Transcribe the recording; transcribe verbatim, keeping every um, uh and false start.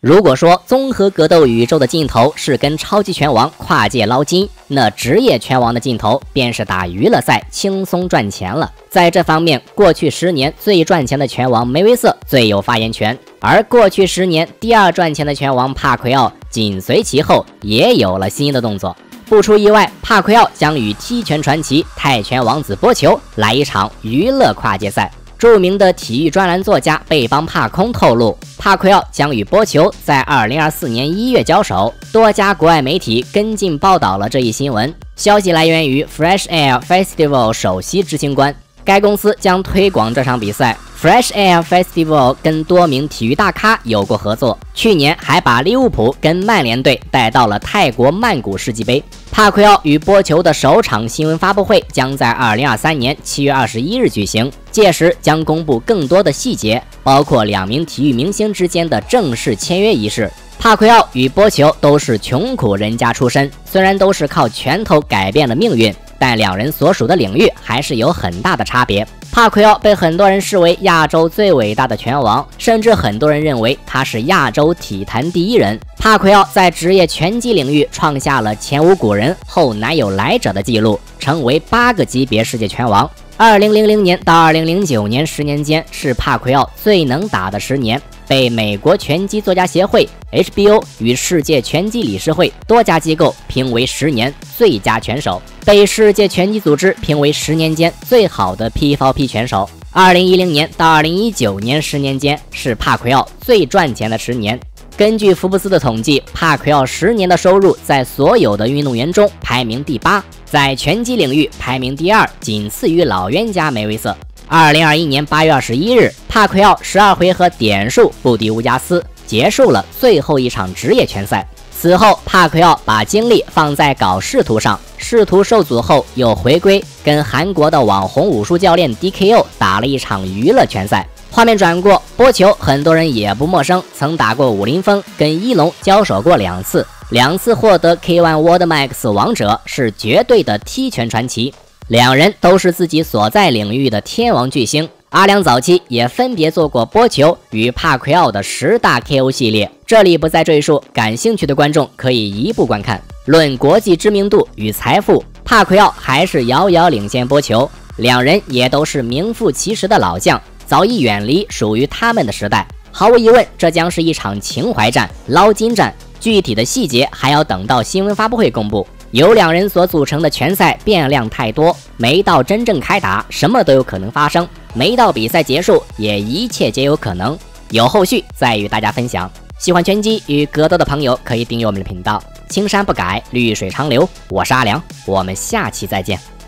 如果说综合格斗宇宙的尽头是跟超级拳王跨界捞金，那职业拳王的尽头便是打娱乐赛轻松赚钱了。在这方面，过去十年最赚钱的拳王梅威瑟最有发言权，而过去十年第二赚钱的拳王帕奎奥紧随其后，也有了新的动作。不出意外，帕奎奥将与踢拳传奇泰拳王子波球来一场娱乐跨界赛。著名的体育专栏作家贝邦帕空透露，帕奎奥将与波球在二零二四年一月交手。多家国外媒体跟进报道了这一新闻，消息来源于 Fresh Air Festival 首席执行官，该公司将推广这场比赛。Fresh Air Festival 跟多名体育大咖有过合作，去年还把利物浦跟曼联队带到了泰国曼谷世纪杯。帕奎奥与波球的首场新闻发布会将在二零二三年七月二十一日举行，届时将公布更多的细节，包括两名体育明星之间的正式签约仪式。帕奎奥与波球都是穷苦人家出身，虽然都是靠拳头改变了命运，但两人所属的领域还是有很大的差别。帕奎奥被很多人视为亚洲最伟大的拳王，甚至很多人认为他是亚洲体坛第一人。帕奎奥在职业拳击领域创下了前无古人后难有来者的记录，成为八个级别世界拳王。二零零零年到二零零九年十年间是帕奎奥最能打的十年，被美国拳击作家协会 H B O 与世界拳击理事会多家机构评为十年最佳拳手，被世界拳击组织评为十年间最好的 P four P 拳手。二零一零年到二零一九年十年间是帕奎奥最赚钱的十年。根据福布斯的统计，帕奎奥十年的收入在所有的运动员中排名第八，在拳击领域排名第二，仅次于老冤家梅威瑟。二零二一年八月二十一日，帕奎奥十二回合点数不敌乌加斯，结束了最后一场职业拳赛。此后，帕奎奥把精力放在搞仕途上，仕途受阻后又回归，跟韩国的网红武术教练 D K O 打了一场娱乐拳赛。画面转过，波球很多人也不陌生，曾打过武林风，跟一龙交手过两次，两次获得 K 一 World Max 王者，是绝对的踢拳传奇。两人都是自己所在领域的天王巨星。阿良早期也分别做过波球与帕奎奥的十大 K O 系列，这里不再赘述，感兴趣的观众可以一步观看。论国际知名度与财富，帕奎奥还是遥遥领先波球，两人也都是名副其实的老将，早已远离属于他们的时代。毫无疑问，这将是一场情怀战、捞金战，具体的细节还要等到新闻发布会公布。由两人所组成的拳赛变量太多，没到真正开打，什么都有可能发生；没到比赛结束，也一切皆有可能。有后续再与大家分享。喜欢拳击与格斗的朋友可以订阅我们的频道。青山不改，绿水长流。我是阿良，我们下期再见。